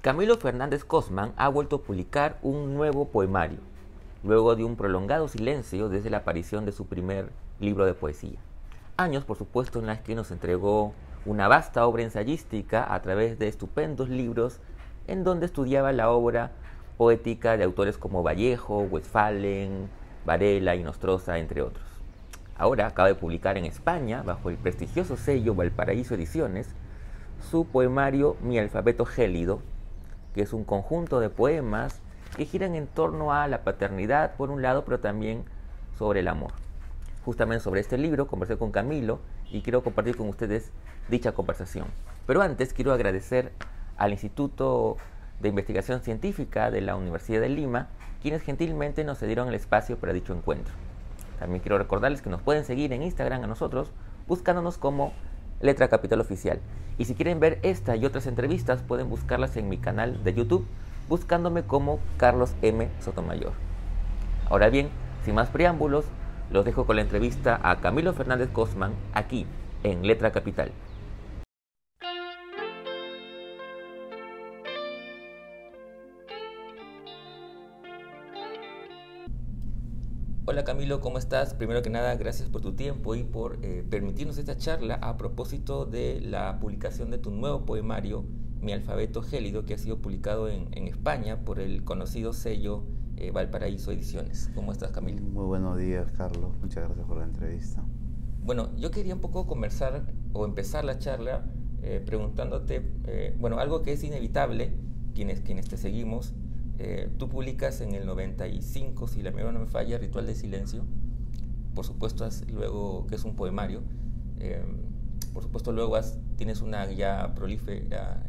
Camilo Fernández Cosman ha vuelto a publicar un nuevo poemario, luego de un prolongado silencio desde la aparición de su primer libro de poesía. Años, por supuesto, en las que nos entregó una vasta obra ensayística a través de estupendos libros en donde estudiaba la obra poética de autores como Vallejo, Westphalen, Varela y Nostroza, entre otros. Ahora acaba de publicar en España, bajo el prestigioso sello Valparaíso Ediciones, su poemario Mi alfabeto gélido, que es un conjunto de poemas que giran en torno a la paternidad, por un lado, pero también sobre el amor. Justamente sobre este libro conversé con Camilo y quiero compartir con ustedes dicha conversación. Pero antes quiero agradecer al Instituto de Investigación Científica de la Universidad de Lima, quienes gentilmente nos cedieron el espacio para dicho encuentro. También quiero recordarles que nos pueden seguir en Instagram a nosotros, buscándonos como Letra Capital Oficial. Y si quieren ver esta y otras entrevistas, pueden buscarlas en mi canal de YouTube, buscándome como Carlos M. Sotomayor. Ahora bien, sin más preámbulos, los dejo con la entrevista a Camilo Fernández Cosman, aquí, en Letra Capital. Hola Camilo, ¿cómo estás? Primero que nada, gracias por tu tiempo y por permitirnos esta charla a propósito de la publicación de tu nuevo poemario, Mi alfabeto gélido, que ha sido publicado en España por el conocido sello Valparaíso Ediciones. ¿Cómo estás, Camilo? Muy buenos días, Carlos. Muchas gracias por la entrevista. Bueno, yo quería un poco conversar o empezar la charla preguntándote, algo que es inevitable, quienes te seguimos. Tú publicas en el 95, si la memoria no me falla, Ritual de Silencio. Por supuesto, luego, que es un poemario. Por supuesto, luego tienes una ya prolífica,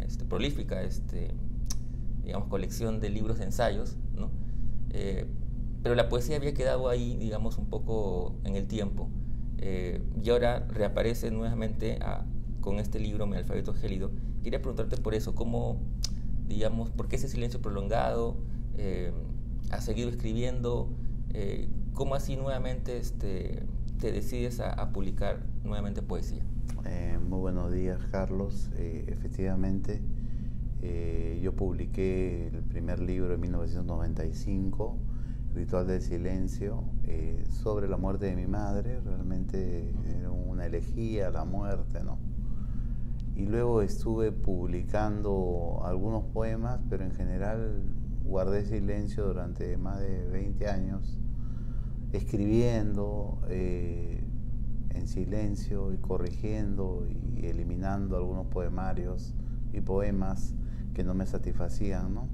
digamos, colección de libros de ensayos, ¿no? Pero la poesía había quedado ahí, digamos, un poco en el tiempo. Y ahora reaparece nuevamente con este libro, Mi alfabeto gélido. Quería preguntarte por eso, ¿por qué ese silencio prolongado? ¿Has seguido escribiendo? ¿Cómo así nuevamente te decides a publicar nuevamente poesía? Muy buenos días, Carlos. Efectivamente, yo publiqué el primer libro en 1995, Ritual del Silencio, sobre la muerte de mi madre. Realmente era una elegía, la muerte, ¿no? Y luego estuve publicando algunos poemas, pero en general guardé silencio durante más de 20 años, escribiendo en silencio y corrigiendo y eliminando algunos poemarios y poemas que no me satisfacían, ¿no?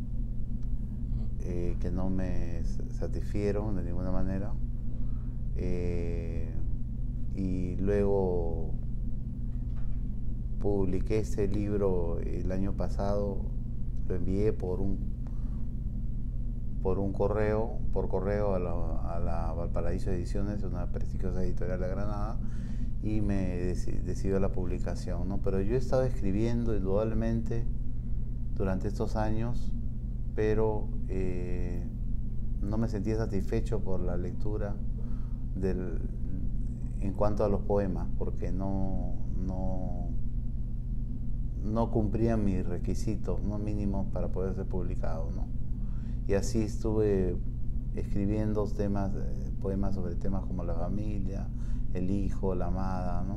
Que no me satisfieron de ninguna manera. Y luego publiqué ese libro el año pasado, lo envié por correo a la Valparaíso Ediciones, una prestigiosa editorial de Granada, y me decidió la publicación, ¿no? Pero yo he estado escribiendo indudablemente durante estos años, pero no me sentía satisfecho por la lectura en cuanto a los poemas, porque no cumplían mis requisitos, no mínimos, para poder ser publicado, ¿no? Y así estuve escribiendo poemas sobre temas como la familia, el hijo, la amada, ¿no?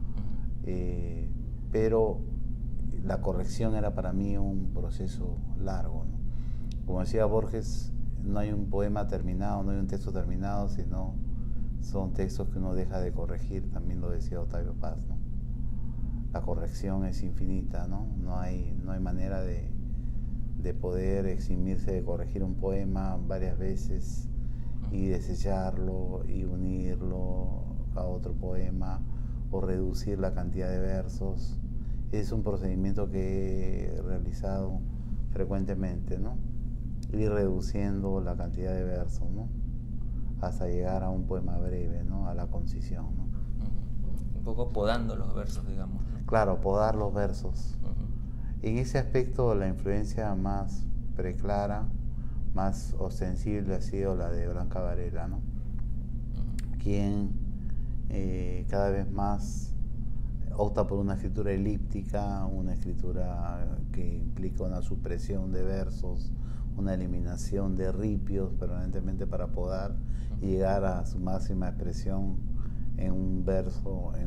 Pero la corrección era para mí un proceso largo, ¿no? Como decía Borges, no hay un poema terminado, no hay un texto terminado, sino son textos que uno deja de corregir. También lo decía Octavio Paz, ¿no? La corrección es infinita, ¿no? No hay manera de poder eximirse de corregir un poema varias veces y desecharlo y unirlo a otro poema o reducir la cantidad de versos. Es un procedimiento que he realizado frecuentemente, ¿no? Ir reduciendo la cantidad de versos, ¿no? Hasta llegar a un poema breve, ¿no? A la concisión, ¿no? Un poco podando los versos, digamos, ¿no? Claro, podar los versos. En ese aspecto, la influencia más preclara, más ostensible ha sido la de Blanca Varela, ¿no? Quien cada vez más opta por una escritura elíptica, una escritura que implica una supresión de versos, una eliminación de ripios permanentemente para poder llegar a su máxima expresión en un verso, en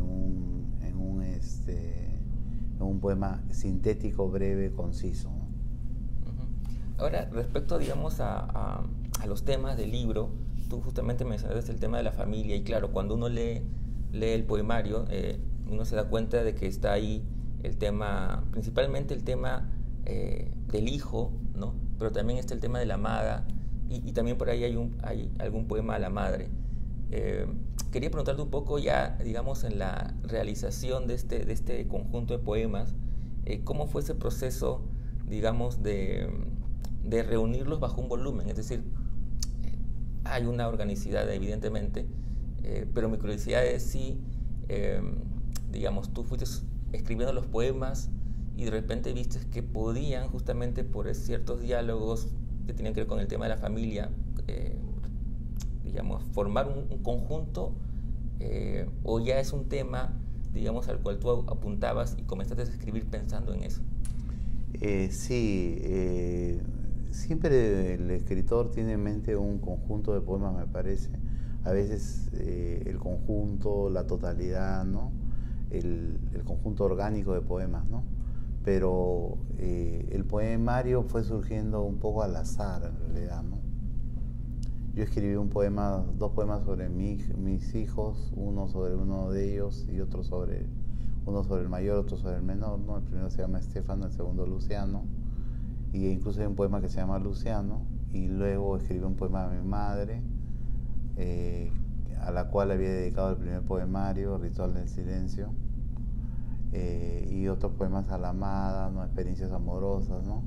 un poema sintético, breve, conciso, ¿no? Ahora, respecto, digamos, a los temas del libro, tú justamente mencionaste el tema de la familia, y claro, cuando uno lee el poemario, uno se da cuenta de que está ahí el tema, principalmente el tema del hijo, ¿no? Pero también está el tema de la amada, y también por ahí hay algún poema a la madre. Quería preguntarte un poco ya, digamos, en la realización de este conjunto de poemas, ¿cómo fue ese proceso, digamos, de reunirlos bajo un volumen? Es decir, hay una organicidad evidentemente, pero mi curiosidad es si, digamos, tú fuiste escribiendo los poemas y de repente viste que podían, justamente por ciertos diálogos que tenían que ver con el tema de la familia, digamos, formar un conjunto, o ya es un tema, digamos, al cual tú apuntabas y comenzaste a escribir pensando en eso. Sí, siempre el escritor tiene en mente un conjunto de poemas, me parece. A veces el conjunto, la totalidad, ¿no? El conjunto orgánico de poemas, ¿no? Pero el poemario fue surgiendo un poco al azar, en realidad, ¿no? Yo escribí dos poemas sobre mis hijos, uno sobre uno de ellos y uno sobre el mayor, otro sobre el menor, ¿no? El primero se llama Estefano, el segundo Luciano, y incluso hay un poema que se llama Luciano, y luego escribí un poema a mi madre, a la cual había dedicado el primer poemario, Ritual del Silencio, y otros poemas a la amada, ¿no? Experiencias amorosas, ¿no?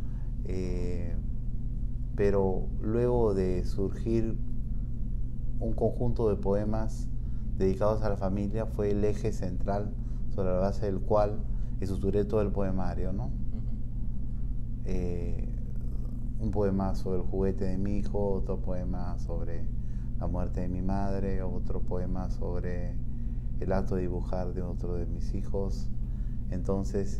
Pero luego de surgir un conjunto de poemas dedicados a la familia, fue el eje central sobre la base del cual estructuré todo el poemario, ¿no? Un poema sobre el juguete de mi hijo, otro poema sobre la muerte de mi madre, otro poema sobre el acto de dibujar de otro de mis hijos. Entonces,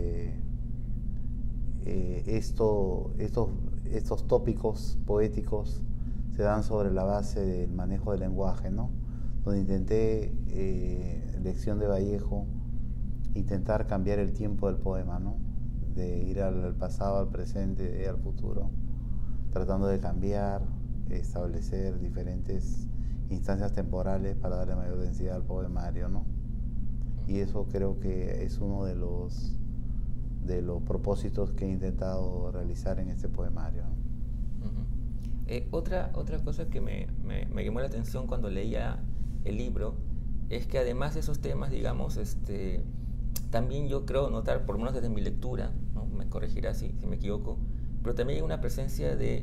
estos tópicos poéticos se dan sobre la base del manejo del lenguaje, ¿no? Donde intenté, lección de Vallejo, intentar cambiar el tiempo del poema, ¿no? De ir al pasado, al presente y al futuro, tratando de cambiar, establecer diferentes instancias temporales para darle mayor densidad al poemario, ¿no? Y eso creo que es uno de los propósitos que he intentado realizar en este poemario, ¿no? Otra cosa que me llamó la atención cuando leía el libro es que además de esos temas, digamos, también yo creo notar, por lo menos desde mi lectura, ¿no? Me corregirá si me equivoco, pero también hay una presencia de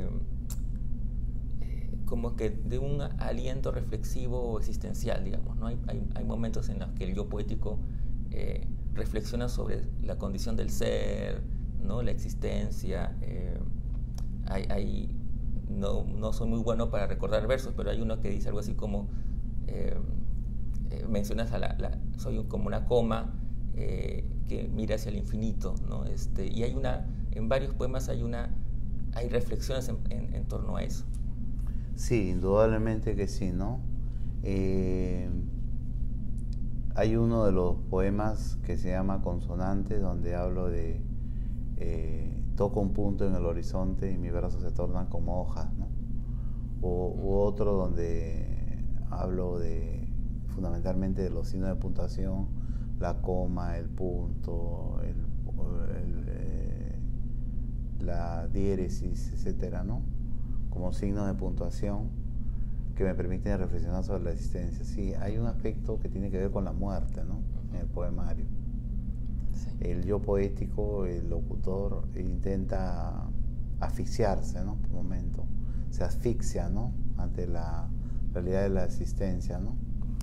como que de un aliento reflexivo o existencial, digamos, ¿no? Hay momentos en los que el yo poético reflexiona sobre la condición del ser, ¿no? La existencia. No soy muy bueno para recordar versos, pero hay uno que dice algo así como mencionas soy como una coma que mira hacia el infinito, ¿no? Y en varios poemas hay reflexiones en torno a eso. Sí, indudablemente que sí, ¿no? Hay uno de los poemas que se llama Consonante, donde hablo de toco un punto en el horizonte y mis brazos se tornan como hojas, ¿no? U otro donde hablo fundamentalmente de los signos de puntuación, la coma, el punto, la diéresis, etcétera, ¿no? Como signos de puntuación que me permiten reflexionar sobre la existencia. Sí, hay un aspecto que tiene que ver con la muerte, ¿no? En el poemario. Sí. El yo poético, el locutor, intenta asfixiarse, ¿no? Por un momento. Se asfixia, ¿no? Ante la realidad de la existencia, ¿no?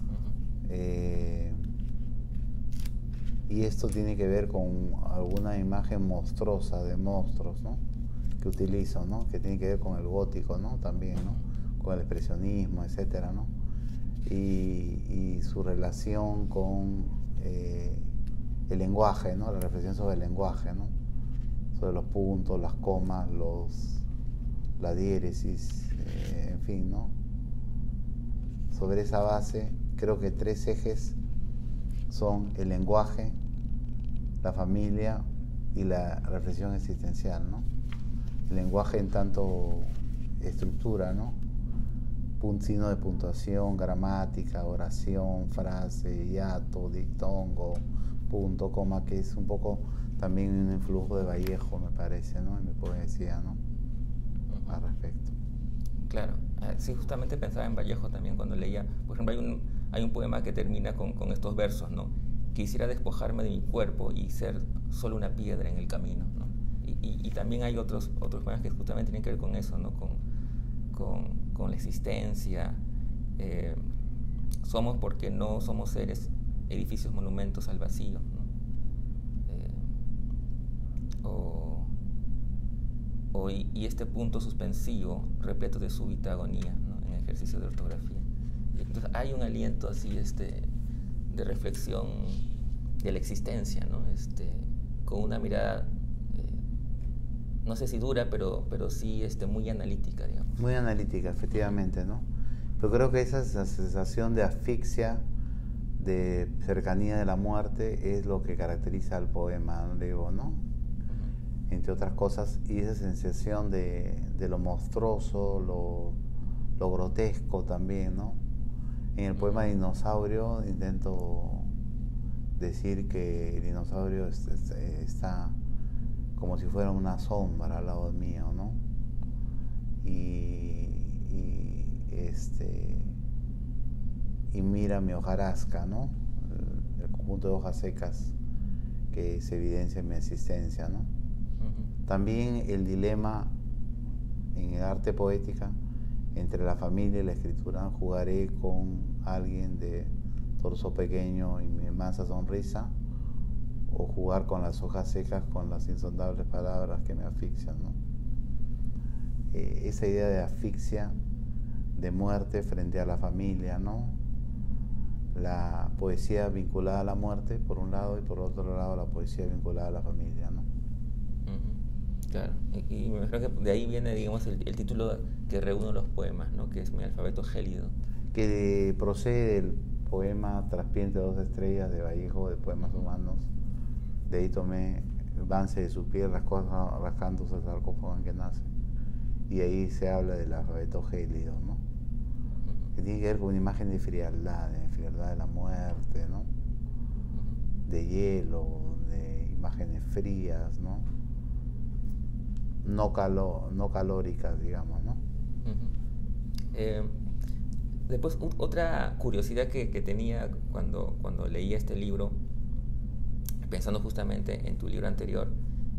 Y esto tiene que ver con alguna imagen monstruosa de monstruos, ¿no? Que utilizo, ¿no? Que tiene que ver con el gótico, ¿no? También, ¿no? Con el expresionismo, etcétera, ¿no? Y su relación con el lenguaje, ¿no? La reflexión sobre el lenguaje, ¿no? Sobre los puntos, las comas, la diéresis, en fin, ¿no? Sobre esa base, creo que 3 ejes son el lenguaje, la familia y la reflexión existencial, ¿no? El lenguaje en tanto estructura, ¿no? Signo de puntuación, gramática, oración, frase, hiato, dictongo, punto, coma, que es un poco también un influjo de Vallejo, me parece, ¿no? En mi poesía, ¿no? Al respecto. Claro, sí, justamente pensaba en Vallejo también cuando leía. Por ejemplo, hay un poema que termina con estos versos, ¿no? Quisiera despojarme de mi cuerpo y ser solo una piedra en el camino, ¿no? Y también hay otros poemas que justamente tienen que ver con eso, ¿no? Con la existencia. Somos porque no somos seres, edificios, monumentos al vacío, ¿no? Y este punto suspensivo, repleto de súbita agonía, ¿no? En ejercicio de ortografía. Entonces hay un aliento así de reflexión de la existencia, ¿no? Con una mirada, no sé si dura, pero sí muy analítica, digamos. Muy analítica, efectivamente, ¿no? Pero creo que esa sensación de asfixia, de cercanía de la muerte, es lo que caracteriza al poema, ¿no? Digo, ¿no? Entre otras cosas, y esa sensación de lo monstruoso, lo grotesco también, ¿no? En el poema Dinosaurio intento decir que el dinosaurio está como si fuera una sombra al lado mío, ¿no? Y mira mi hojarasca, ¿no? El conjunto de hojas secas que se evidencia en mi existencia, ¿no? También el dilema en el arte poética entre la familia y la escritura. Jugaré con alguien de torso pequeño y mi mansa sonrisa, o jugar con las hojas secas, con las insondables palabras que me asfixian, ¿no? Esa idea de asfixia, de muerte frente a la familia, ¿no? La poesía vinculada a la muerte, por un lado, y por otro lado la poesía vinculada a la familia, ¿no? Claro, y me imagino que de ahí viene, digamos, el título que reúne los poemas, ¿no? Que es Mi alfabeto gélido. Que procede del poema Traspiente de 2 estrellas de Vallejo, de Poemas Humanos. De ahí tomé Vance de su piel, rascándose el sarcófago en que nace. Y ahí se habla del alfabeto gélido, ¿no? Que tiene que ver con una imagen de frialdad de la muerte, ¿no? De hielo, de imágenes frías, ¿no? No calóricas, digamos, ¿no? Después, otra curiosidad que tenía cuando leía este libro, pensando justamente en tu libro anterior,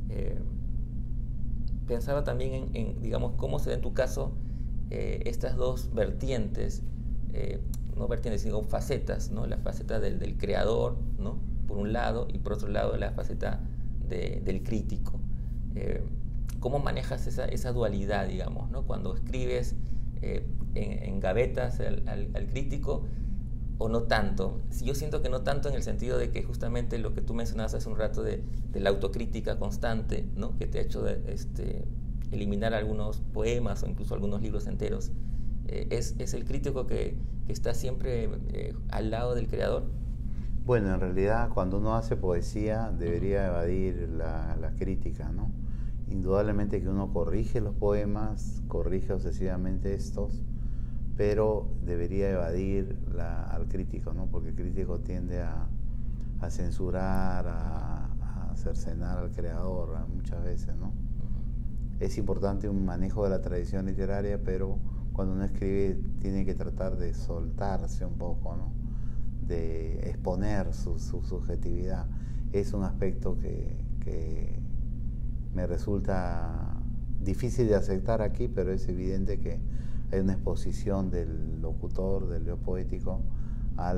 pensaba también en, digamos, cómo se da en tu caso estas dos vertientes, no vertientes, sino facetas, ¿no? La faceta del creador, ¿no? Por un lado, y por otro lado la faceta del crítico. ¿Cómo manejas esa dualidad, digamos, ¿no? Cuando escribes, engavetas al crítico, o no tanto? Si yo siento que no tanto, en el sentido de que justamente lo que tú mencionabas hace un rato de la autocrítica constante, ¿no? Que te ha hecho eliminar algunos poemas o incluso algunos libros enteros. ¿Es el crítico que está siempre al lado del creador? Bueno, en realidad cuando uno hace poesía debería evadir la crítica, ¿no? Indudablemente que uno corrige los poemas, corrige obsesivamente estos, pero debería evadir al crítico, ¿no? Porque el crítico tiende a censurar, a cercenar al creador muchas veces, ¿no? Es importante un manejo de la tradición literaria, pero cuando uno escribe tiene que tratar de soltarse un poco, ¿no? De exponer su subjetividad. Es un aspecto que me resulta difícil de aceptar aquí, pero es evidente que hay una exposición del locutor, del yo poético, a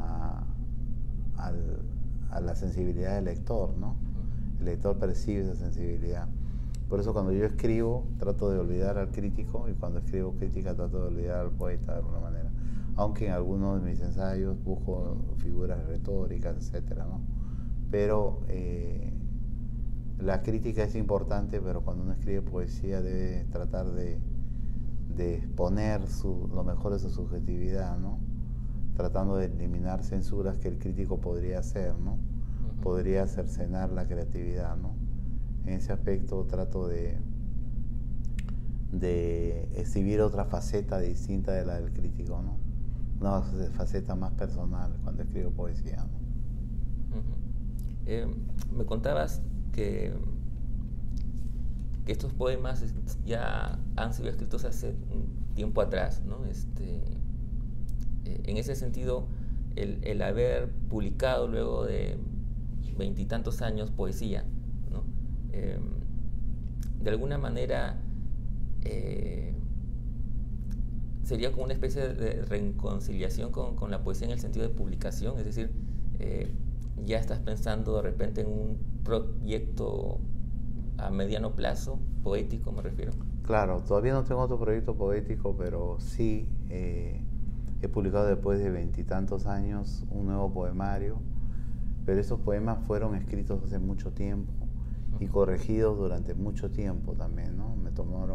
la sensibilidad del lector, ¿no? El lector percibe esa sensibilidad. Por eso cuando yo escribo trato de olvidar al crítico, y cuando escribo crítica trato de olvidar al poeta de alguna manera. aunque en algunos de mis ensayos busco figuras retóricas, etcétera, ¿no? Pero la crítica es importante, pero cuando uno escribe poesía debe tratar de exponer lo mejor de su subjetividad, ¿no? Tratando de eliminar censuras que el crítico podría hacer, ¿no? Podría cercenar la creatividad, ¿no? En ese aspecto trato de exhibir otra faceta distinta de la del crítico, ¿no? Una faceta más personal cuando escribo poesía, ¿no? Me contabas que estos poemas ya han sido escritos hace un tiempo atrás, ¿no? En ese sentido, el haber publicado luego de 20 y tantos años poesía, ¿no? De alguna manera sería como una especie de reconciliación con la poesía en el sentido de publicación, es decir, ya estás pensando de repente en un proyecto a mediano plazo, poético me refiero. Claro, todavía no tengo otro proyecto poético, pero sí he publicado después de 20 y tantos años un nuevo poemario, pero esos poemas fueron escritos hace mucho tiempo y corregidos durante mucho tiempo también, ¿no? Me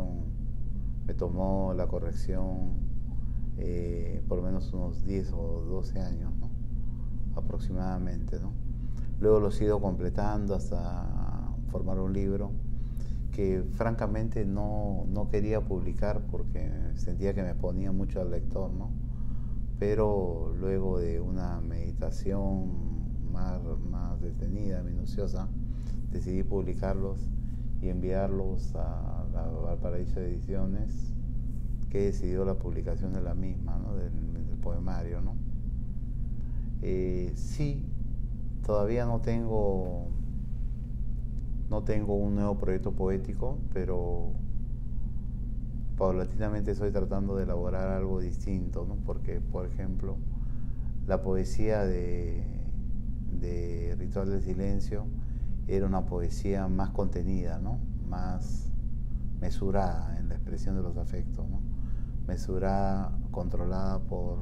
tomó la corrección por lo menos unos 10 o 12 años, ¿no? Aproximadamente, ¿no? Luego los he ido completando hasta formar un libro que francamente no quería publicar porque sentía que me ponía mucho al lector, ¿no? Pero luego de una meditación más detenida, minuciosa, decidí publicarlos y enviarlos a Valparaíso Ediciones, que decidió la publicación de la misma, ¿no? del poemario, ¿no? Sí, todavía no tengo un nuevo proyecto poético, pero paulatinamente estoy tratando de elaborar algo distinto, ¿no? Porque, por ejemplo, la poesía de Ritual del Silencio era una poesía más contenida, ¿no? Más mesurada en la expresión de los afectos, ¿no? Mesurada, controlada por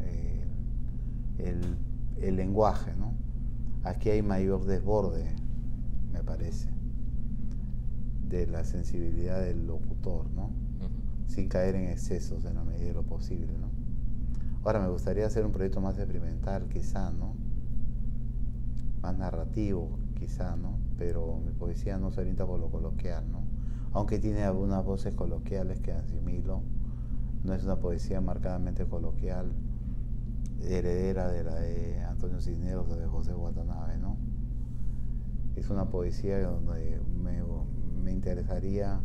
el lenguaje, ¿no? Aquí hay mayor desborde, me parece, de la sensibilidad del locutor, ¿no? Sin caer en excesos en la medida de lo posible, ¿no? Ahora me gustaría hacer un proyecto más experimental, quizá, ¿no? Más narrativo, quizá, ¿no? Pero mi poesía no se orienta por lo coloquial, ¿no? Aunque tiene algunas voces coloquiales que asimilo, no es una poesía marcadamente coloquial, heredera de la de Antonio Cisneros o de José Watanabe, ¿no? Es una poesía donde me interesaría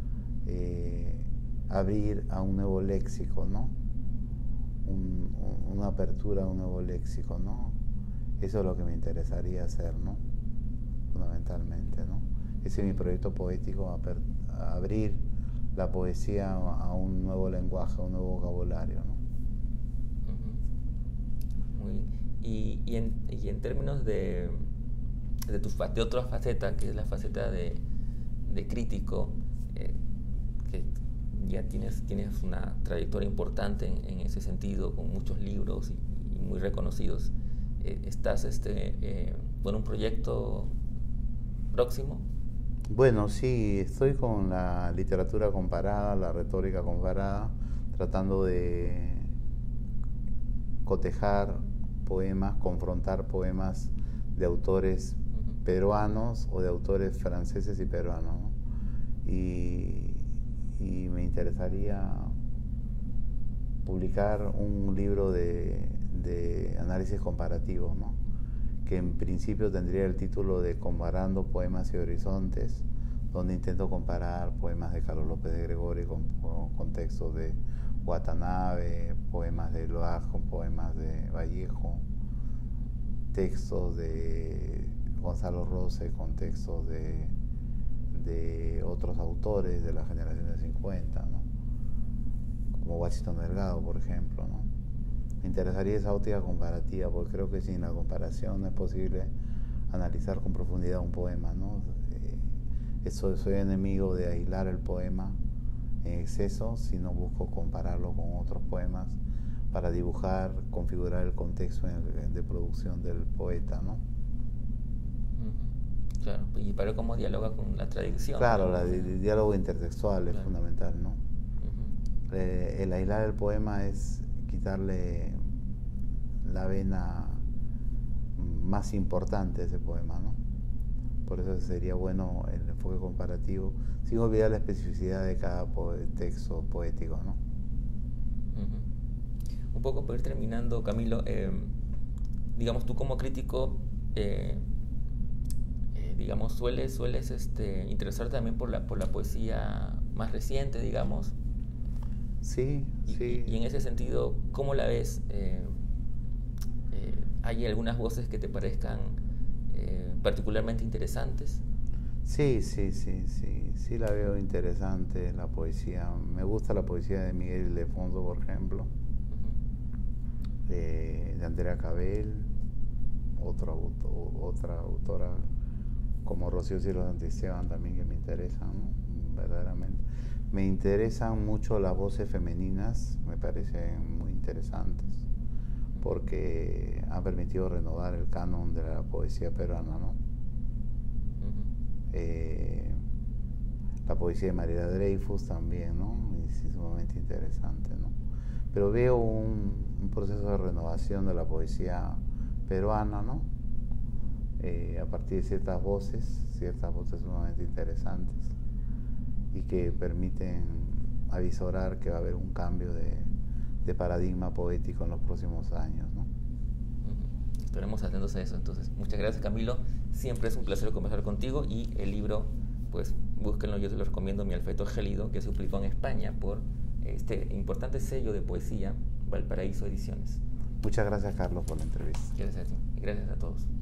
abrir a un nuevo léxico, ¿no? Una apertura a un nuevo léxico, ¿no? Eso es lo que me interesaría hacer, ¿no? Fundamentalmente, ¿no? Ese es mi proyecto poético, abrir la poesía a un nuevo lenguaje, a un nuevo vocabulario, ¿no? Muy bien. Y en términos de otra faceta, que es la faceta de crítico, que ya tienes una trayectoria importante en ese sentido, con muchos libros y muy reconocidos. ¿Estás con un proyecto próximo? Bueno, sí, estoy con la literatura comparada, la retórica comparada, tratando de cotejar poemas, confrontar poemas de autores peruanos o de autores franceses y peruanos, ¿no? Y me interesaría publicar un libro de análisis comparativos, ¿no? Que en principio tendría el título de Comparando Poemas y Horizontes, donde intento comparar poemas de Carlos López de Gregorio con textos de Watanabe, poemas de Loaz con poemas de Vallejo, textos de Gonzalo Rose con textos de otros autores de la generación del 50, ¿no? Como Washington Delgado, por ejemplo, ¿no? Me interesaría esa óptica comparativa, porque creo que sin la comparación no es posible analizar con profundidad un poema, ¿no? Soy enemigo de aislar el poema en exceso, sino busco compararlo con otros poemas para dibujar, configurar el contexto de producción del poeta, ¿no? Claro, y para cómo dialoga con la tradición. Claro, ¿no? el diálogo intertextual es fundamental, ¿no? El aislar el poema es quitarle la vena más importante de ese poema, ¿no? Por eso sería bueno el enfoque comparativo, sin olvidar la especificidad de cada texto poético, ¿no? Un poco para ir terminando, Camilo, digamos, tú como crítico, digamos, sueles interesarte también por la poesía más reciente, digamos. Sí, sí. Y en ese sentido, ¿cómo la ves? ¿Hay algunas voces que te parezcan particularmente interesantes? Sí, la veo interesante, la poesía. Me gusta la poesía de Miguel Ildefonso, por ejemplo, de Andrea Cabel, otra autora como Rocío Ciro Santisteban también que me interesan, ¿no? Verdaderamente. Me interesan mucho las voces femeninas, me parecen muy interesantes, porque han permitido renovar el canon de la poesía peruana, ¿no? La poesía de Mariela Dreyfus también, ¿no? Es sumamente interesante, ¿no? Pero veo un proceso de renovación de la poesía peruana, ¿no? A partir de ciertas voces sumamente interesantes y que permiten avisorar que va a haber un cambio de paradigma poético en los próximos años, ¿no? Estaremos atentos a eso. Entonces, muchas gracias, Camilo. Siempre es un placer conversar contigo, y el libro, pues búsquenlo, yo te lo recomiendo, Mi Alfeto Gélido, que se publicó en España por este importante sello de poesía, Valparaíso Ediciones. Muchas gracias, Carlos, por la entrevista. Gracias a ti y gracias a todos.